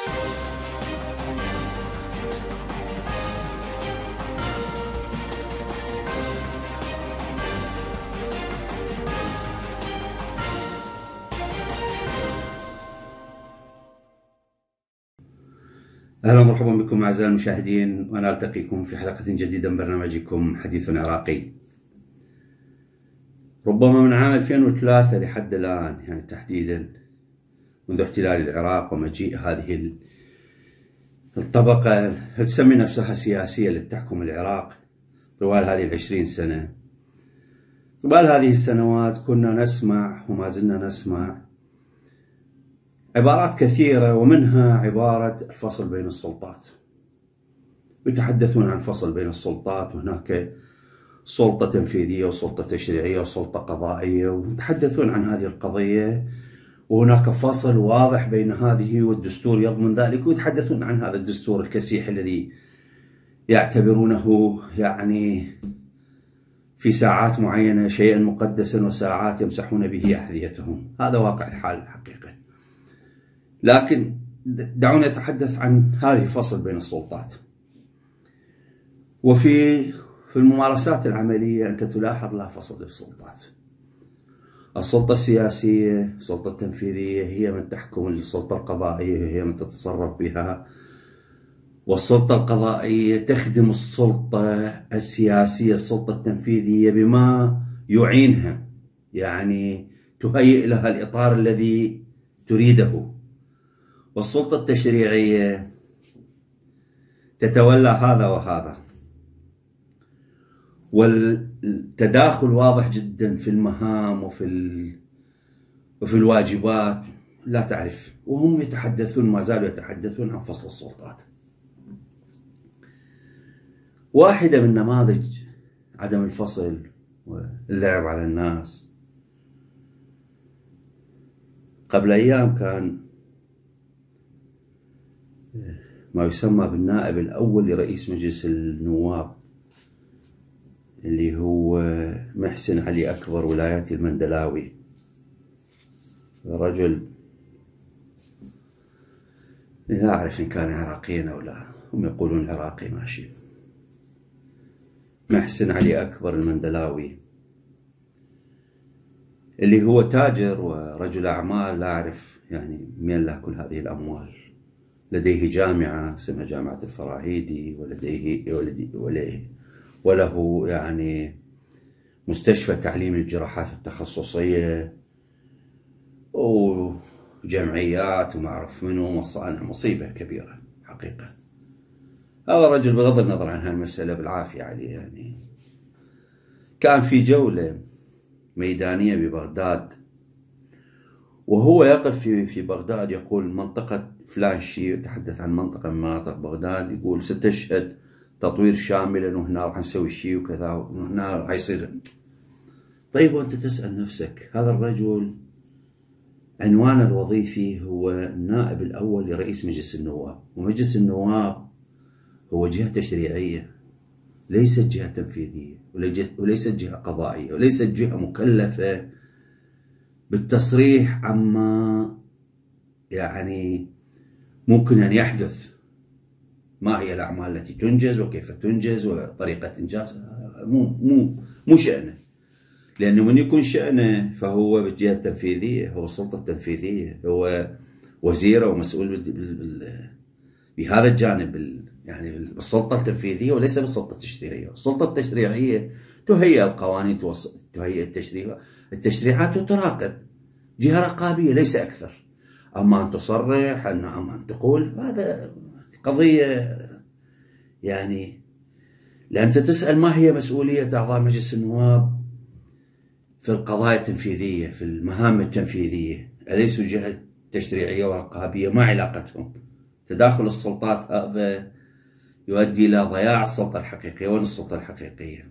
أهلا ومرحبا بكم أعزائي المشاهدين، وأنا ألتقيكم في حلقة جديدة من برنامجكم حديث عراقي. ربما من عام 2003 لحد الآن، يعني تحديدا منذ احتلال العراق ومجيء هذه الطبقة تسمي نفسها سياسية لتحكم العراق طوال هذه 20 سنة. طوال هذه السنوات كنا نسمع وما زلنا نسمع عبارات كثيرة، ومنها عبارة الفصل بين السلطات. يتحدثون عن فصل بين السلطات، وهناك سلطة تنفيذية وسلطة تشريعية وسلطة قضائية، ويتحدثون عن هذه القضية، وهناك فصل واضح بين هذه والدستور يضمن ذلك، ويتحدثون عن هذا الدستور الكسيح الذي يعتبرونه يعني في ساعات معينة شيئا مقدسا وساعات يمسحون به أحذيتهم. هذا واقع الحال الحقيقة. لكن دعونا نتحدث عن هذه الفصل بين السلطات. وفي الممارسات العملية أنت تلاحظ لا فصل بالسلطات. السلطة السياسية، السلطة التنفيذية هي من تحكم، السلطة القضائية هي من تتصرف بها، والسلطة القضائية تخدم السلطة السياسية، السلطة التنفيذية بما يعينها، يعني تهيئ لها الإطار الذي تريده. والسلطة التشريعية تتولى هذا وهذا، والتداخل واضح جدا في المهام وفي الواجبات لا تعرف، وهم يتحدثون، ما زالوا يتحدثون عن فصل السلطات. واحدة من نماذج عدم الفصل واللعب على الناس، قبل أيام كان ما يسمى بالنائب الأول لرئيس مجلس النواب، اللي هو محسن علي أكبر ولايتي المندلاوي، رجل لا أعرف إن كان عراقيا أو لا، هم يقولون عراقي ماشي. محسن علي أكبر المندلاوي، اللي هو تاجر ورجل أعمال، لا أعرف يعني من له كل هذه الأموال. لديه جامعة اسمها جامعة الفراهيدي، وله يعني مستشفى تعليم الجراحات التخصصية وجمعيات وما أعرف منه مصانع. مصيبة كبيرة حقيقة. هذا الرجل بغض النظر عن هالمسألة بالعافية عليه، يعني كان في جولة ميدانية ببغداد، وهو يقف في بغداد يقول منطقة فلان شيء، يتحدث عن منطقة من مناطق بغداد، يقول ستشهد تطوير شاملا، وهنا راح نسوي شيء وكذا، وهنا راح يصير. طيب وانت تسأل نفسك، هذا الرجل عنوانه الوظيفي هو النائب الأول لرئيس مجلس النواب، ومجلس النواب هو جهة تشريعية، ليست جهة تنفيذية، وليست جهة قضائية، وليست جهة مكلفة بالتصريح عما يعني ممكن أن يحدث. ما هي الأعمال التي تنجز وكيف تنجز وطريقة إنجازها، مو شأنه. لأنه من يكون شأنه فهو بالجهة التنفيذية، هو السلطة التنفيذية، هو وزير ومسؤول بهذا الجانب، يعني بالسلطة التنفيذية وليس بالسلطة التشريعية. السلطة التشريعية تهيئ القوانين، تهيئ التشريعات وتراقب، جهة رقابية ليس أكثر. أما أن تصرح، أما أن تقول، هذا قضية يعني. لأن أنت تسأل ما هي مسؤولية أعضاء مجلس النواب في القضايا التنفيذية، في المهام التنفيذية، أليسوا جهة تشريعية ورقابية؟ ما علاقتهم؟ تداخل السلطات هذا يؤدي إلى ضياع السلطة الحقيقية. وين السلطة الحقيقية؟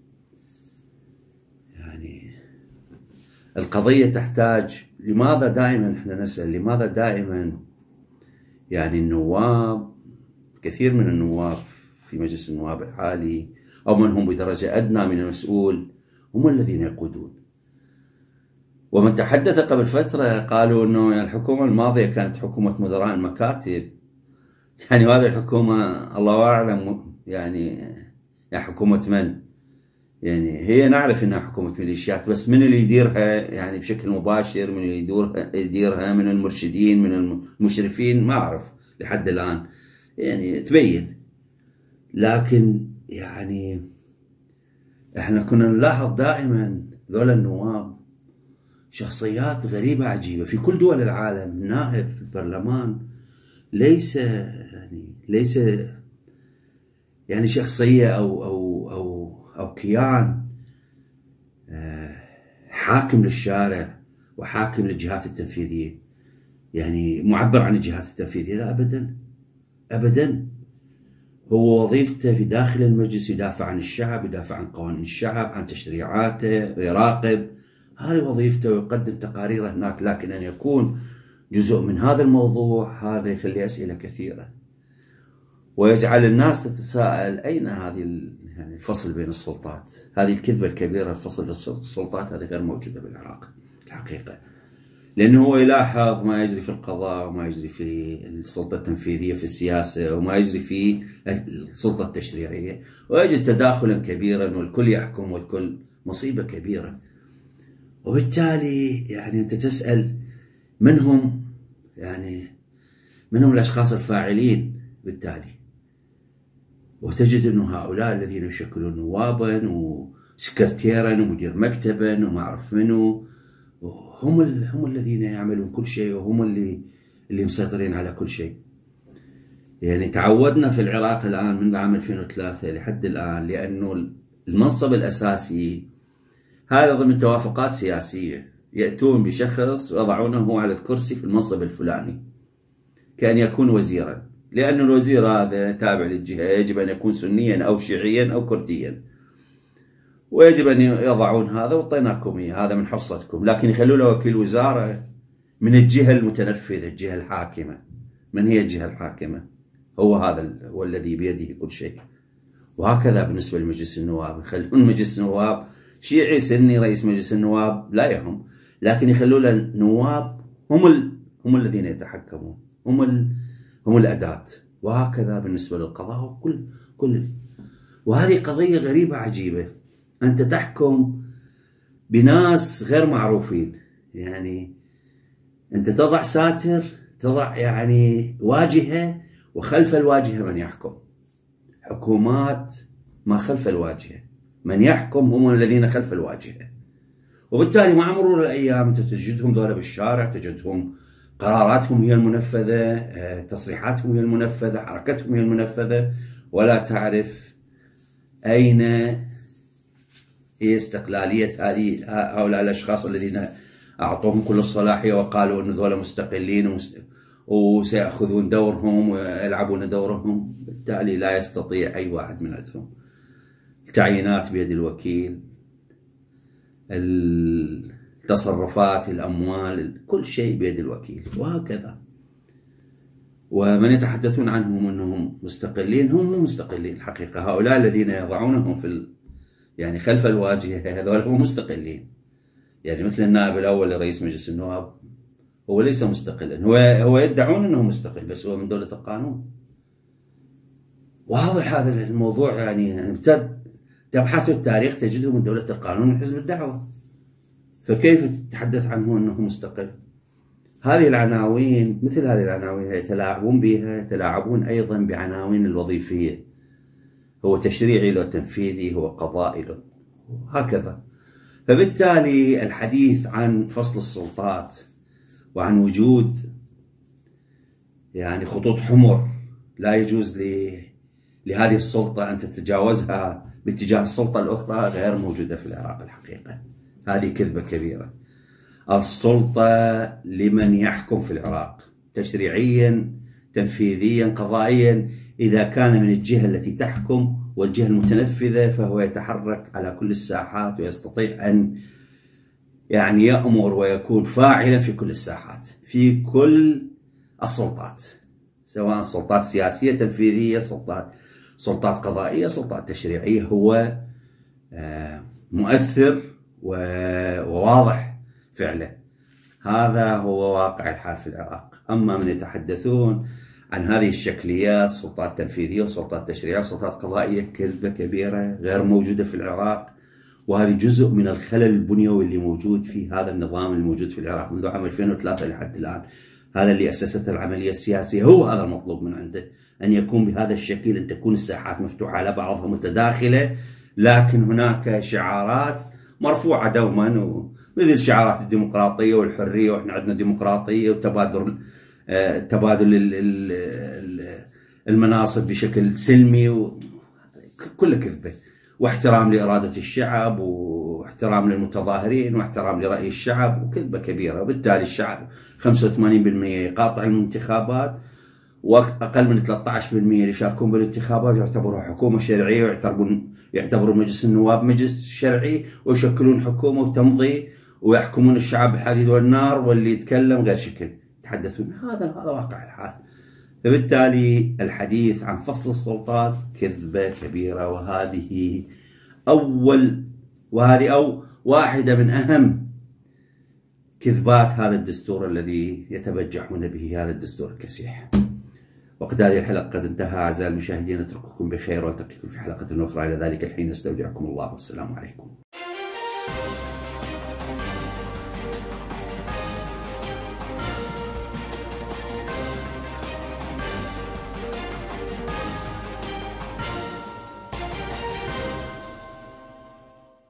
يعني القضية تحتاج، لماذا دائما احنا نسأل، لماذا دائما يعني النواب، كثير من النواب في مجلس النواب الحالي أو من هم بدرجة أدنى من المسؤول هم الذين يقودون. ومن تحدث قبل فترة قالوا أنه الحكومة الماضية كانت حكومة مدراء المكاتب، يعني هذه الحكومة الله أعلم يعني حكومة من؟ يعني هي نعرف انها حكومة ميليشيات، بس من اللي يديرها يعني بشكل مباشر، من اللي يديرها من المرشدين، من المشرفين، ما اعرف لحد الان، يعني تبين. لكن يعني احنا كنا نلاحظ دائما ذول النواب شخصيات غريبة عجيبة في كل دول العالم. نائب في البرلمان ليس يعني شخصية أو كيان حاكم للشارع وحاكم للجهات التنفيذية، يعني معبر عن الجهات التنفيذية، لا أبدا أبدا. هو وظيفته في داخل المجلس يدافع عن الشعب، يدافع عن قوانين الشعب، عن تشريعاته، يراقب، هذه وظيفته، ويقدم تقاريره هناك. لكن أن يكون جزء من هذا الموضوع، هذا يخلي أسئلة كثيرة ويجعل الناس تتساءل أين هذه يعني الفصل بين السلطات؟ هذه الكذبة الكبيرة، الفصل بين السلطات هذه غير موجودة بالعراق الحقيقة. لأنه هو يلاحظ ما يجري في القضاء، وما يجري في السلطة التنفيذية في السياسة، وما يجري في السلطة التشريعية، ويجد تداخلا كبيرا، والكل يحكم والكل، مصيبة كبيرة. وبالتالي يعني أنت تسأل من هم الأشخاص الفاعلين بالتالي، وتجد أنه هؤلاء الذين يشكلون نوابا وسكرتيرا ومدير مكتبا وما أعرف منه، هم الذين يعملون كل شيء، وهم اللي مسيطرين على كل شيء. يعني تعودنا في العراق الآن من عام 2003 لحد الآن، لأنه المنصب الأساسي هذا ضمن توافقات سياسية، يأتون بشخص ويضعونه على الكرسي في المنصب الفلاني كأن يكون وزيرا، لأن الوزير هذا تابع للجهة، يجب أن يكون سنيا أو شيعيا أو كرديا، ويجب أن يضعون هذا، وطيناكم إياه، هذا من حصتكم. لكن يخلوا له وكيل وزارة من الجهة المتنفذة، الجهة الحاكمة. من هي الجهة الحاكمة؟ هو هذا هو الذي بيده كل شيء. وهكذا بالنسبة لمجلس النواب، يخلون مجلس النواب شيعي سني رئيس مجلس النواب لا يهم، لكن يخلوا له النواب هم الذين يتحكمون، هم الأداة. وهكذا بالنسبة للقضاء كل. وهذه قضية غريبة عجيبة، أنت تحكم بناس غير معروفين، يعني أنت تضع ساتر، تضع يعني واجهة، وخلف الواجهة من يحكم. حكومات ما خلف الواجهة، من يحكم هم الذين خلف الواجهة. وبالتالي مع مرور الأيام أنت تجدهم ذولا بالشارع، تجدهم قراراتهم هي المنفذة، تصريحاتهم هي المنفذة، حركتهم هي المنفذة، ولا تعرف أين هي استقلالية هؤلاء الأشخاص الذين أعطوهم كل الصلاحية وقالوا أن ذولا مستقلين وسيأخذون دورهم ويلعبون دورهم. بالتالي لا يستطيع أي واحد من عندهم. التعيينات بيد الوكيل، التصرفات، الأموال، كل شيء بيد الوكيل، وهكذا. ومن يتحدثون عنهم أنهم مستقلين، هم مو مستقلين الحقيقة. هؤلاء الذين يضعونهم يعني خلف الواجهة، هذول هم مستقلين. يعني مثل النائب الأول لرئيس مجلس النواب، هو ليس مستقلا، هو يدعون أنه مستقل، بس هو من دولة القانون. واضح هذا الموضوع، يعني تبحث في التاريخ تجده من دولة القانون، من حزب الدعوة، فكيف تتحدث عنه أنه مستقل؟ هذه العناوين، مثل هذه العناوين يتلاعبون بها، يتلاعبون أيضا بعناوين الوظيفية، هو تشريعي له، تنفيذي، هو قضائي له، هكذا. فبالتالي الحديث عن فصل السلطات وعن وجود يعني خطوط حمر لا يجوز لهذه السلطة أن تتجاوزها باتجاه السلطة الأخرى غير موجودة في العراق الحقيقة. هذه كذبة كبيرة. السلطة لمن يحكم في العراق تشريعيا، تنفيذيا، قضائيا. إذا كان من الجهة التي تحكم والجهة المتنفذة فهو يتحرك على كل الساحات، ويستطيع أن يعني يأمر ويكون فاعلا في كل الساحات، في كل السلطات، سواء سلطات سياسية، تنفيذية، سلطات قضائية، سلطات تشريعية. هو مؤثر وواضح فعله. هذا هو واقع الحال في العراق. أما من يتحدثون عن هذه الشكليات، سلطات تنفيذية وسلطات تشريعية وسلطات قضائية، كذبة كبيرة غير موجودة في العراق. وهذه جزء من الخلل البنيوي اللي موجود في هذا النظام الموجود في العراق منذ عام 2003 لحد الآن. هذا اللي أسسته العملية السياسية، هو هذا المطلوب من عنده، أن يكون بهذا الشكل، أن تكون الساحات مفتوحة على بعضها متداخلة، لكن هناك شعارات مرفوعة دوما، مثل شعارات الديمقراطية والحرية، وإحنا عندنا ديمقراطية وتبادل المناصب بشكل سلمي، كله كذبة، واحترام لإرادة الشعب، واحترام للمتظاهرين، واحترام لرأي الشعب، وكذبة كبيرة. وبالتالي الشعب 85% يقاطع الانتخابات، وأقل من 13% اللي يشاركون بالانتخابات يعتبروا حكومة شرعية، ويعتبرون مجلس النواب مجلس شرعي، ويشكلون حكومة وتمضي، ويحكمون الشعب بالحديد والنار، واللي يتكلم غير شكل يتحدثون. هذا واقع الحال. فبالتالي الحديث عن فصل السلطات كذبة كبيرة، وهذه واحدة من أهم كذبات هذا الدستور الذي يتبجحون به، هذا الدستور الكسيح. وقد هذه الحلقة قد انتهى. أعزائي المشاهدين، أترككم بخير، والتقيكم في حلقة أخرى. إلى ذلك الحين استودعكم الله، والسلام عليكم.